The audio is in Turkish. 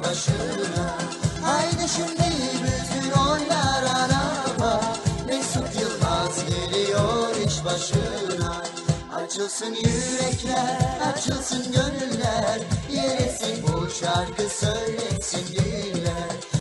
başına. Haydi şimdi bütün oylar araba, Mesut Yılmaz geliyor iş başına. Açılsın yürekler, açılsın gönüller, yeresin bu şarkı söyle.